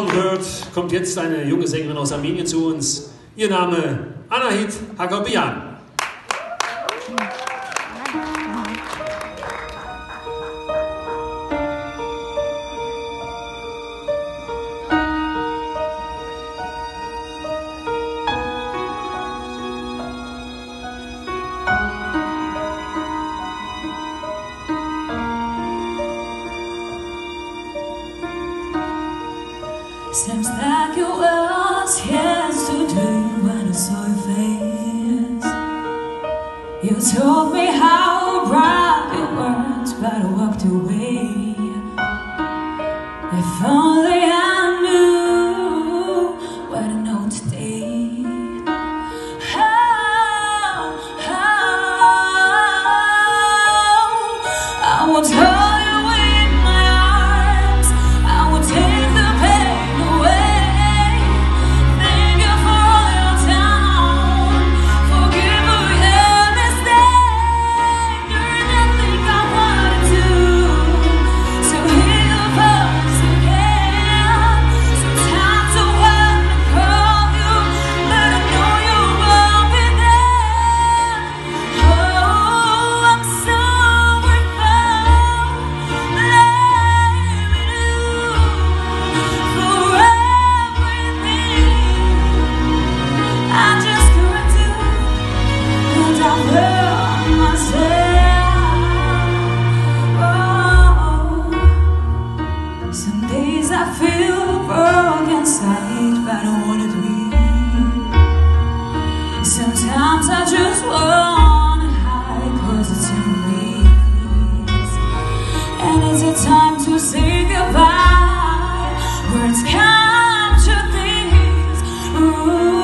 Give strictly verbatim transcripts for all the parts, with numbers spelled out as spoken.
Song hört, kommt jetzt eine junge Sängerin aus Armenien zu uns. Ihr Name Anahit Hakobian. Seems like it was yesterday when I saw your face. You told me how bright your words, but I walked away. If only I knew what I know today. Oh, oh, I will tell you in my arms, I will take the pain away. Thank you for all your time, forgive every mistake. There's nothing I wanna do to heal the parts again. Sometimes I wanna call you, but I know you won't be there. Oh, I'm sorry for blaming you for everything I just couldn't do, and I hurt myself. Oh, some days I feel broken inside, but I wanna breathe. Sometimes I just wanna hide, cause it's in me. And is it time to say goodbye? Words capture things. Ooh,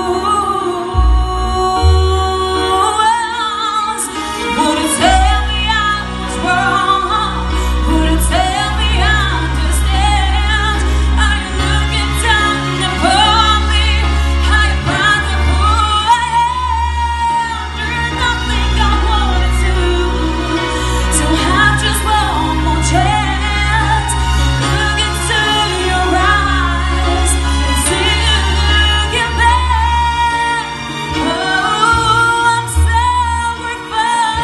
else would it tell me I was wrong? Would it tell me I understand? Are you looking down upon me? Are you proud of who I am? There's nothing I wanna do to have just one more chance. Look into your eyes and see you looking back. Oh, I'm sorry for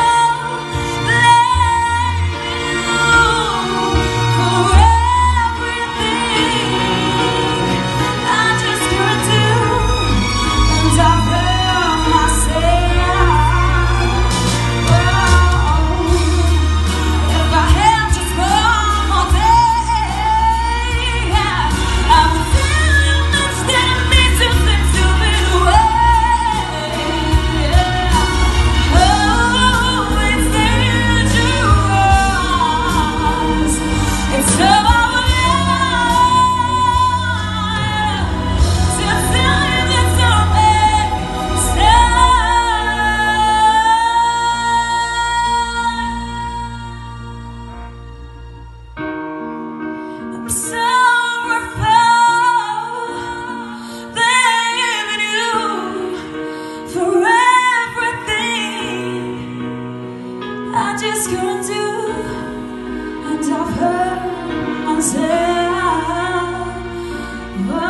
blaming you for everything I just couldn't do, and I hurt myself. Oh, if I had just one more day, I would tell you instead of me to think stupid away. Oh, it's dangerous. It's so hard to tell you that something sad. I'm sorry for blaming you for everything I just couldn't do, and I've hurt myself. Oh.